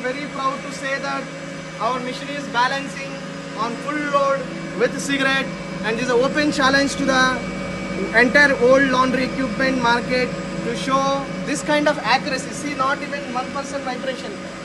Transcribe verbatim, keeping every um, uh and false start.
very proud to say that our machine is balancing on full load with cigarette, and this is an open challenge to the entire old laundry equipment market to show this kind of accuracy. See, not even one percent vibration.